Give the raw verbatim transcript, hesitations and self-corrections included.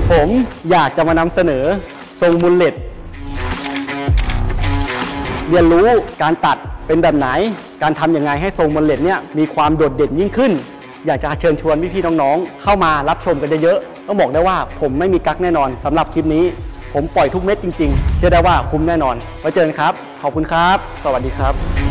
ผมอยากจะมานำเสนอทรงมูลเลตเรียนรู้การตัดเป็นแบบไหนการทำยังไงให้ทรงมูลเลตเนี่ยมีความโดดเด่นยิ่งขึ้นอยากจะเชิญชวนพี่ๆน้องๆเข้ามารับชมกันเยอะๆต้องบอกได้ว่าผมไม่มีกั๊กแน่นอนสำหรับคลิปนี้ผมปล่อยทุกเม็ดจริงๆเชื่อได้ว่าคุ้มแน่นอนไว้เจอกันครับขอบคุณครับสวัสดีครับ